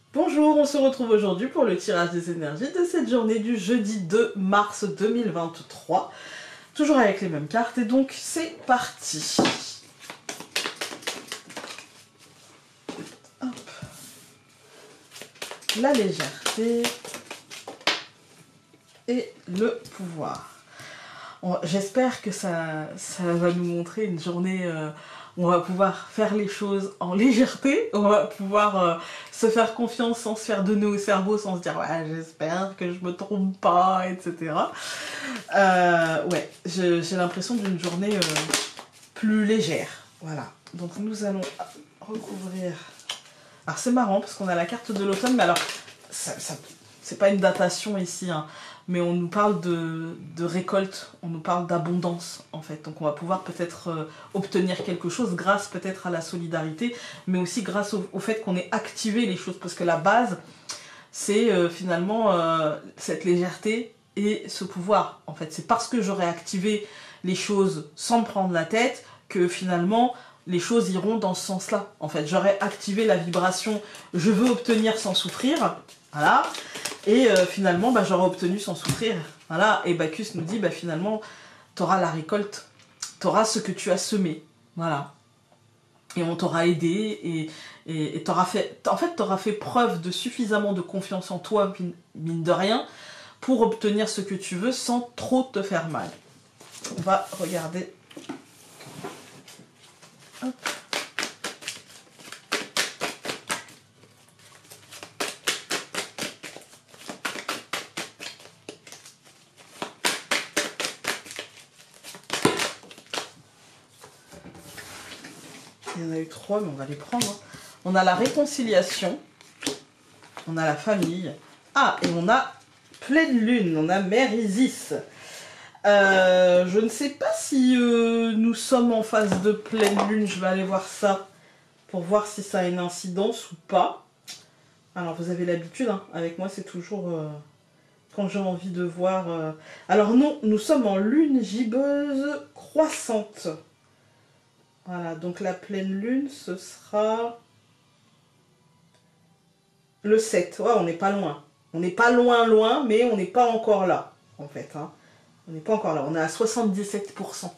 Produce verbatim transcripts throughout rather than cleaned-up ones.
Bonjour, on se retrouve aujourd'hui pour le tirage des énergies de cette journée du jeudi deux mars deux mille vingt-trois. Toujours avec les mêmes cartes et donc c'est parti. Hop. La légèreté et le pouvoir. J'espère que ça, ça va nous montrer une journée euh, où on va pouvoir faire les choses en légèreté, on va pouvoir euh, se faire confiance sans se faire donner au cerveau, sans se dire ouais j'espère que je me trompe pas, et cetera. Euh, ouais, j'ai l'impression d'une journée euh, plus légère, voilà. Donc nous allons recouvrir. Alors c'est marrant parce qu'on a la carte de l'automne, mais alors ça, ça, c'est pas une datation ici, hein. Mais on nous parle de, de récolte, on nous parle d'abondance en fait. Donc on va pouvoir peut-être euh, obtenir quelque chose grâce peut-être à la solidarité, mais aussi grâce au, au fait qu'on ait activé les choses. Parce que la base, c'est euh, finalement euh, cette légèreté et ce pouvoir. En fait, c'est parce que j'aurai activé les choses sans me prendre la tête que finalement les choses iront dans ce sens-là. En fait, j'aurai activé la vibration « je veux obtenir sans souffrir ». Voilà. Et euh, finalement, bah, j'aurai obtenu sans souffrir. Voilà. Et Bacchus nous dit, bah, finalement, tu auras la récolte. Tu auras ce que tu as semé. Voilà. Et on t'aura aidé. Et tu auras fait... En fait, tu auras fait preuve de suffisamment de confiance en toi, mine de rien, pour obtenir ce que tu veux sans trop te faire mal. On va regarder. Hop. Il y en a eu trois, mais on va les prendre. On a la réconciliation, on a la famille, ah, et on a pleine lune, on a Mère Isis. Euh, je ne sais pas si euh, nous sommes en phase de pleine lune, je vais aller voir ça pour voir si ça a une incidence ou pas. Alors vous avez l'habitude, hein, avec moi c'est toujours euh, quand j'ai envie de voir... Euh... Alors non, nous sommes en lune gibbeuse croissante. Voilà, donc la pleine lune, ce sera le sept. Ouais, on n'est pas loin. On n'est pas loin, loin, mais on n'est pas encore là, en fait. Hein. On n'est pas encore là. On est à soixante-dix-sept pour cent.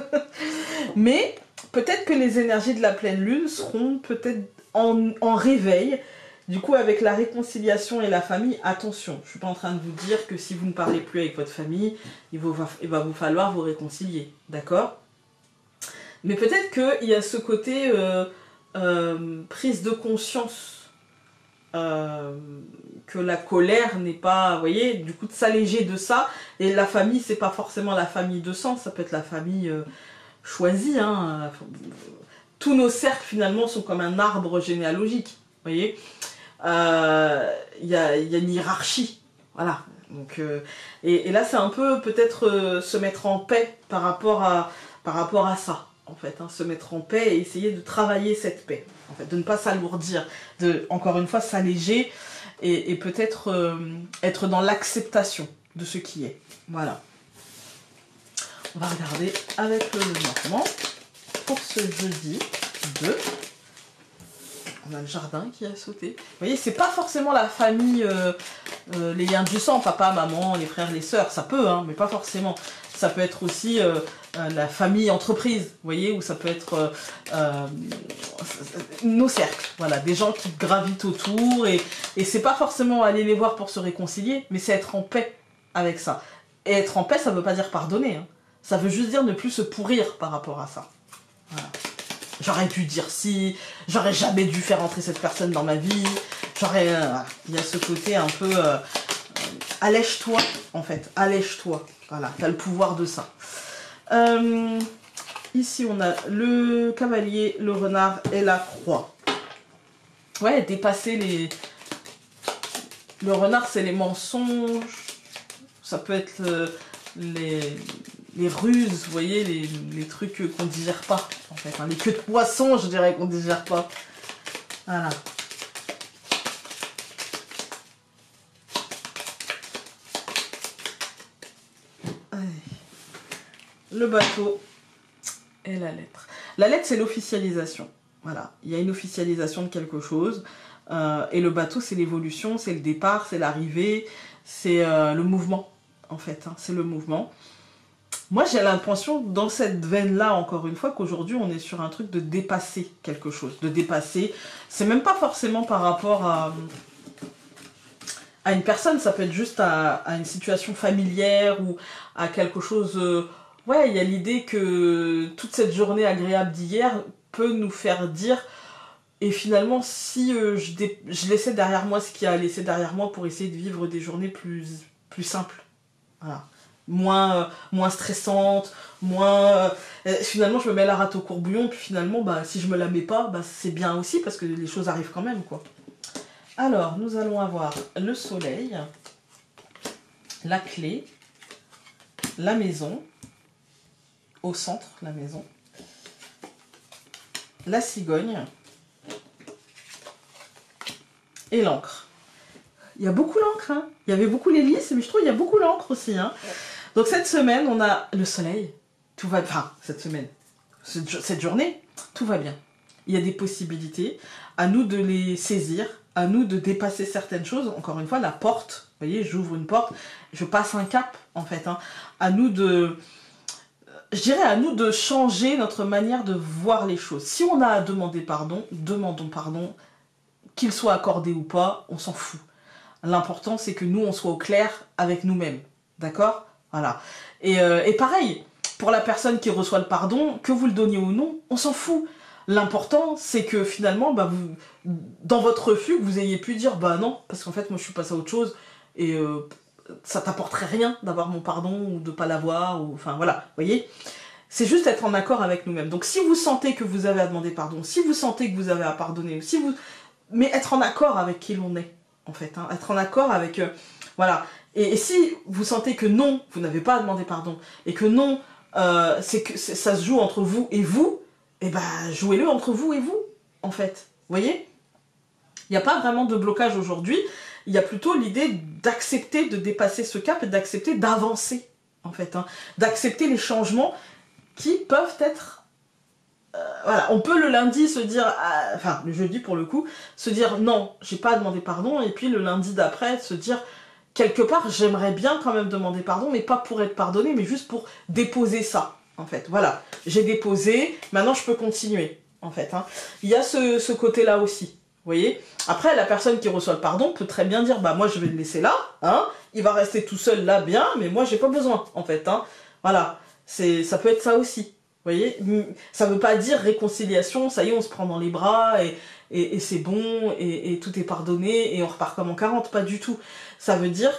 Mais peut-être que les énergies de la pleine lune seront peut-être en, en réveil. Du coup, avec la réconciliation et la famille, attention. Je ne suis pas en train de vous dire que si vous ne parlez plus avec votre famille, il va, il va vous falloir vous réconcilier. D'accord ? Mais peut-être qu'il y a ce côté euh, euh, prise de conscience euh, que la colère n'est pas, vous voyez, du coup de s'alléger de ça. Et la famille, c'est pas forcément la famille de sang, ça peut être la famille euh, choisie. Hein. Tous nos cercles finalement sont comme un arbre généalogique, vous voyez. Euh, Il y a, y a une hiérarchie, voilà. Donc, euh, et, et là, c'est un peu peut-être euh, se mettre en paix par rapport à, par rapport à ça. En fait, hein, se mettre en paix et essayer de travailler cette paix, en fait, de ne pas s'alourdir, de, encore une fois, s'alléger et, et peut-être euh, être dans l'acceptation de ce qui est. Voilà. On va regarder avec le Normand pour ce jeudi deux. On a le jardin qui a sauté. Vous voyez, c'est pas forcément la famille, euh, euh, les liens du sang, papa, maman, les frères, les sœurs, ça peut, hein, mais pas forcément. Ça peut être aussi euh, euh, la famille entreprise, vous voyez, ou ça peut être euh, euh, nos cercles, voilà, des gens qui gravitent autour, et, et c'est pas forcément aller les voir pour se réconcilier, mais c'est être en paix avec ça. Et être en paix, ça veut pas dire pardonner, hein. Ça veut juste dire ne plus se pourrir par rapport à ça. Voilà. J'aurais dû dire si, j'aurais jamais dû faire entrer cette personne dans ma vie, j'aurais... Euh, voilà. Il y a ce côté un peu... Euh, euh, allège-toi, en fait, allège-toi. Voilà, tu as le pouvoir de ça. Euh, ici, on a le cavalier, le renard et la croix. Ouais, dépasser les... Le renard, c'est les mensonges. Ça peut être euh, les... les ruses, vous voyez, les, les trucs qu'on digère pas, en fait. Hein, les queues de poisson, je dirais, qu'on digère pas. Voilà. Le bateau et la lettre. La lettre, c'est l'officialisation. Voilà. Il y a une officialisation de quelque chose. Euh, et le bateau, c'est l'évolution, c'est le départ, c'est l'arrivée, c'est euh, le mouvement, en fait. Hein, c'est le mouvement. Moi, j'ai l'impression, dans cette veine-là, encore une fois, qu'aujourd'hui, on est sur un truc de dépasser quelque chose. De dépasser. C'est même pas forcément par rapport à, à une personne, ça peut être juste à, à une situation familière ou à quelque chose... Euh, ouais, il y a l'idée que toute cette journée agréable d'hier peut nous faire dire... Et finalement, si euh, je, dé... je laissais derrière moi ce qu'il y a à laisser derrière moi pour essayer de vivre des journées plus, plus simples. Voilà. Moins, euh, moins stressantes, moins... Euh, finalement, je me mets la rate au courbouillon, puis finalement, bah, si je me la mets pas, bah, c'est bien aussi, parce que les choses arrivent quand même, quoi. Alors, nous allons avoir le soleil, la clé, la maison, au centre, la maison, la cigogne, et l'encre. Il y a beaucoup l'encre, hein. Il y avait beaucoup l'hélice, mais je trouve qu'il y a beaucoup l'encre aussi, hein. Donc cette semaine, on a le soleil, tout va... Enfin, cette semaine, cette journée, tout va bien. Il y a des possibilités, à nous de les saisir, à nous de dépasser certaines choses. Encore une fois, la porte, vous voyez, j'ouvre une porte, je passe un cap, en fait, hein. À nous de... Je dirais à nous de changer notre manière de voir les choses. Si on a à demander pardon, demandons pardon, qu'il soit accordé ou pas, on s'en fout. L'important, c'est que nous, on soit au clair avec nous-mêmes. D'accord? Voilà. Et, euh, et pareil, pour la personne qui reçoit le pardon, que vous le donniez ou non, on s'en fout. L'important, c'est que finalement, bah, vous, dans votre refus, vous ayez pu dire, bah non, parce qu'en fait, moi, je suis passée à autre chose, et euh, ça t'apporterait rien d'avoir mon pardon, ou de pas l'avoir, ou... Enfin, voilà, vous voyez? C'est juste être en accord avec nous-mêmes. Donc, si vous sentez que vous avez à demander pardon, si vous sentez que vous avez à pardonner, si vous... mais être en accord avec qui l'on est, en fait. Hein, être en accord avec... Euh, voilà. Et, et si vous sentez que non, vous n'avez pas à demander pardon, et que non, euh, c'est que ça se joue entre vous et vous, et ben jouez-le entre vous et vous, en fait. Vous voyez? Il n'y a pas vraiment de blocage aujourd'hui. Il y a plutôt l'idée d'accepter de dépasser ce cap et d'accepter d'avancer, en fait. Hein, d'accepter les changements qui peuvent être... Euh, voilà, on peut le lundi se dire, euh, enfin le jeudi pour le coup, se dire non, j'ai pas à demander pardon, et puis le lundi d'après se dire quelque part j'aimerais bien quand même demander pardon, mais pas pour être pardonné, mais juste pour déposer ça, en fait. Voilà, j'ai déposé, maintenant je peux continuer, en fait. Hein. Il y a ce, ce côté-là aussi, vous voyez. Après, la personne qui reçoit le pardon peut très bien dire, bah moi je vais le laisser là, hein, il va rester tout seul là, bien, mais moi j'ai pas besoin, en fait. Hein. Voilà, c'est, ça peut être ça aussi. Vous voyez, ça veut pas dire réconciliation, ça y est, on se prend dans les bras et, et, et c'est bon, et, et tout est pardonné, et on repart comme en quarante, pas du tout. Ça veut dire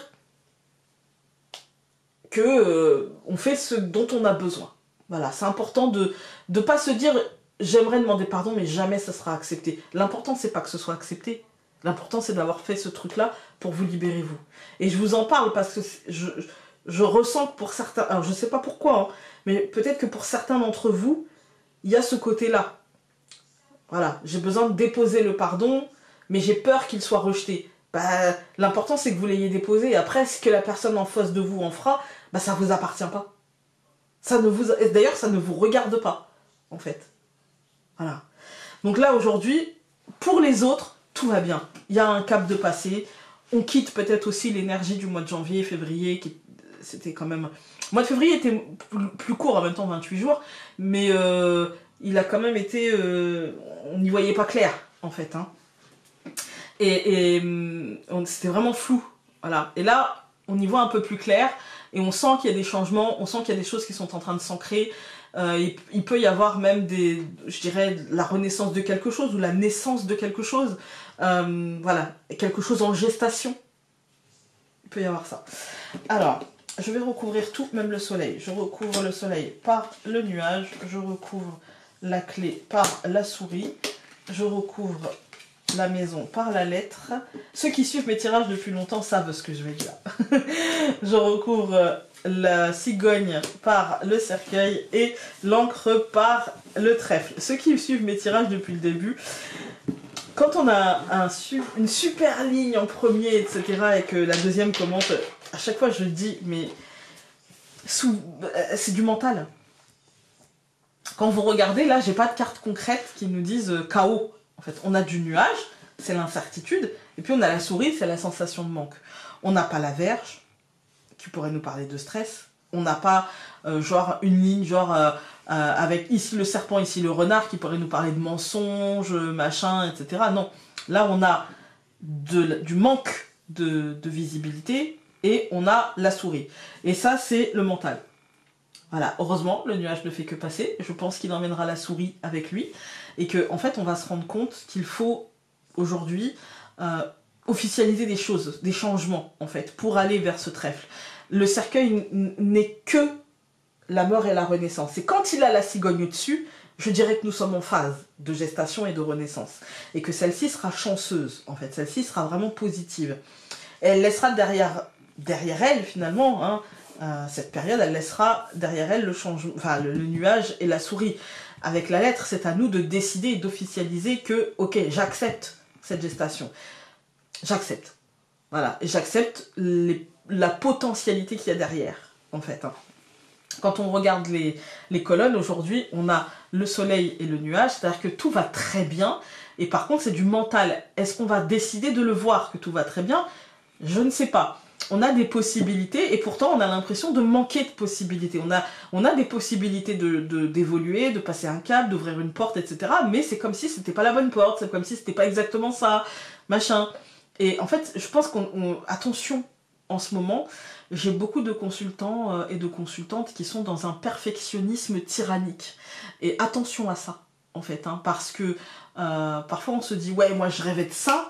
que euh, on fait ce dont on a besoin. Voilà, c'est important de ne pas se dire j'aimerais demander pardon, mais jamais ça sera accepté. L'important, c'est pas que ce soit accepté. L'important, c'est d'avoir fait ce truc-là pour vous libérer, vous. Et je vous en parle parce que je, je ressens que pour certains... Alors, je sais pas pourquoi, hein, mais peut-être que pour certains d'entre vous, il y a ce côté-là. Voilà, j'ai besoin de déposer le pardon, mais j'ai peur qu'il soit rejeté. Bah, l'important, c'est que vous l'ayez déposé. Et après, ce que la personne en face de vous en fera, bah, ça ne vous appartient pas. Ça ne vous... D'ailleurs, ça ne vous regarde pas, en fait. Voilà. Donc là, aujourd'hui, pour les autres, tout va bien. Il y a un cap de passé. On quitte peut-être aussi l'énergie du mois de janvier, février, qui c'était quand même... Le mois de février était plus court, en même temps vingt-huit jours, mais euh, il a quand même été... Euh, on n'y voyait pas clair, en fait. Hein. Et, et c'était vraiment flou. Voilà. Et là, on y voit un peu plus clair, et on sent qu'il y a des changements, on sent qu'il y a des choses qui sont en train de s'ancrer. Euh, il, il peut y avoir même des, je dirais, la renaissance de quelque chose, ou la naissance de quelque chose. Euh, voilà, quelque chose en gestation. Il peut y avoir ça. Alors... Je vais recouvrir tout, même le soleil. Je recouvre le soleil par le nuage. Je recouvre la clé par la souris. Je recouvre la maison par la lettre. Ceux qui suivent mes tirages depuis longtemps savent ce que je vais dire. Je recouvre la cigogne par le cercueil et l'encre par le trèfle. Ceux qui suivent mes tirages depuis le début, quand on a un, une super ligne en premier, et cetera, et que la deuxième commente... À chaque fois, je le dis, mais c'est du mental. Quand vous regardez, là, j'ai pas de carte concrète qui nous dise euh, K O. En fait, on a du nuage, c'est l'incertitude. Et puis on a la souris, c'est la sensation de manque. On n'a pas la verge, qui pourrait nous parler de stress. On n'a pas euh, genre une ligne, genre euh, euh, avec ici le serpent, ici le renard, qui pourrait nous parler de mensonges, machin, et cetera. Non, là on a de, du manque de, de visibilité et on a la souris. Et ça, c'est le mental. Voilà, heureusement, le nuage ne fait que passer. Je pense qu'il emmènera la souris avec lui. Et qu'en en fait, on va se rendre compte qu'il faut aujourd'hui euh, officialiser des choses, des changements, en fait, pour aller vers ce trèfle. Le cercueil n'est que la mort et la renaissance. Et quand il a la cigogne au-dessus, je dirais que nous sommes en phase de gestation et de renaissance. Et que celle-ci sera chanceuse, en fait. Celle-ci sera vraiment positive. Et elle laissera derrière, derrière elle, finalement, hein, euh, cette période, elle laissera derrière elle le, changement, enfin, le, le nuage et la souris. Avec la lettre, c'est à nous de décider et d'officialiser que, ok, j'accepte cette gestation. J'accepte. Voilà. Et j'accepte les, la potentialité qu'il y a derrière, en fait. Hein. Quand on regarde les, les colonnes, aujourd'hui, on a le soleil et le nuage, c'est-à-dire que tout va très bien, et par contre, c'est du mental. Est-ce qu'on va décider de le voir, que tout va très bien? Je ne sais pas. On a des possibilités, et pourtant, on a l'impression de manquer de possibilités. On a, on a des possibilités de, de, d'évoluer, de passer un cap, d'ouvrir une porte, et cetera. Mais c'est comme si c'était pas la bonne porte, c'est comme si c'était pas exactement ça, machin. Et en fait, je pense qu'on... On, attention, en ce moment, j'ai beaucoup de consultants euh, et de consultantes qui sont dans un perfectionnisme tyrannique. Et attention à ça, en fait, hein, parce que euh, parfois on se dit « Ouais, moi je rêvais de ça,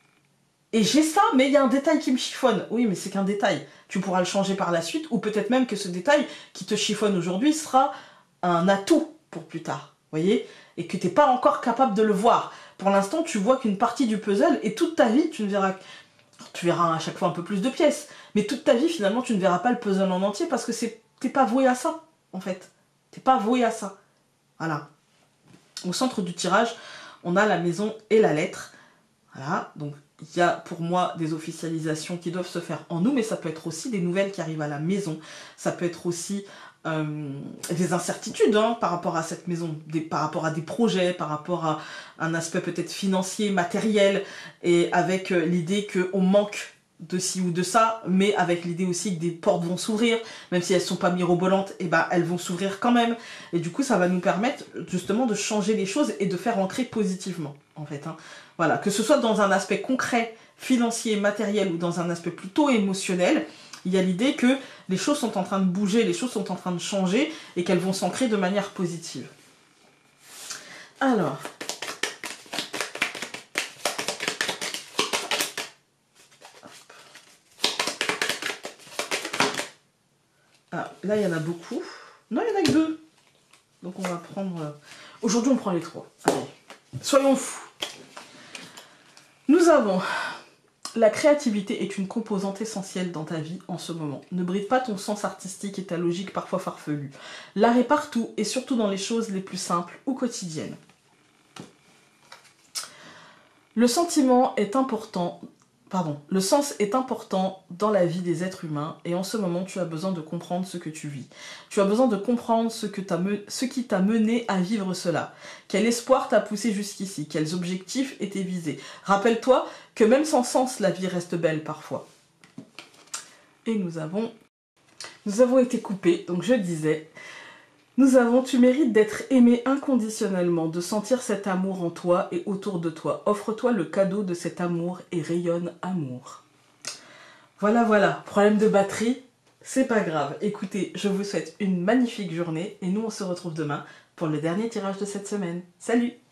et j'ai ça, mais il y a un détail qui me chiffonne. » Oui, mais c'est qu'un détail. Tu pourras le changer par la suite, ou peut-être même que ce détail qui te chiffonne aujourd'hui sera un atout pour plus tard, vous voyez? Et que tu n'es pas encore capable de le voir. Pour l'instant, tu vois qu'une partie du puzzle, et toute ta vie, tu ne verras... Tu verras à chaque fois un peu plus de pièces. Mais toute ta vie, finalement, tu ne verras pas le puzzle en entier parce que c'est, t'es pas voué à ça, en fait. T'es pas voué à ça. Voilà. Au centre du tirage, on a la maison et la lettre. Voilà. Donc, il y a pour moi des officialisations qui doivent se faire en nous, mais ça peut être aussi des nouvelles qui arrivent à la maison. Ça peut être aussi euh, des incertitudes hein, par rapport à cette maison, des, par rapport à des projets, par rapport à un aspect peut-être financier, matériel, et avec euh, l'idée qu'on manque de ci ou de ça, mais avec l'idée aussi que des portes vont s'ouvrir, même si elles ne sont pas mirobolantes, et ben elles vont s'ouvrir quand même. Et du coup, ça va nous permettre justement de changer les choses et de faire ancrer positivement, en fait. Hein. Voilà, que ce soit dans un aspect concret, financier, matériel, ou dans un aspect plutôt émotionnel, il y a l'idée que les choses sont en train de bouger, les choses sont en train de changer, et qu'elles vont s'ancrer de manière positive. Alors... Ah, là, il y en a beaucoup. Non, il n'y en a que deux. Donc, on va prendre... Euh... Aujourd'hui, on prend les trois. Allez, soyons fous. Nous avons... La créativité est une composante essentielle dans ta vie en ce moment. Ne bride pas ton sens artistique et ta logique parfois farfelue. L'art est partout et surtout dans les choses les plus simples ou quotidiennes. Le sentiment est important... Pardon, le sens est important dans la vie des êtres humains et en ce moment tu as besoin de comprendre ce que tu vis. Tu as besoin de comprendre ce, que t'as me... ce qui t'a mené à vivre cela. Quel espoir t'a poussé jusqu'ici, quels objectifs étaient visés. Rappelle-toi que même sans sens, la vie reste belle parfois. Et nous avons, nous avons été coupés, donc je disais... Nous avons, tu mérites d'être aimé inconditionnellement, de sentir cet amour en toi et autour de toi. Offre-toi le cadeau de cet amour et rayonne amour. Voilà, voilà, problème de batterie, c'est pas grave. Écoutez, je vous souhaite une magnifique journée et nous on se retrouve demain pour le dernier tirage de cette semaine. Salut!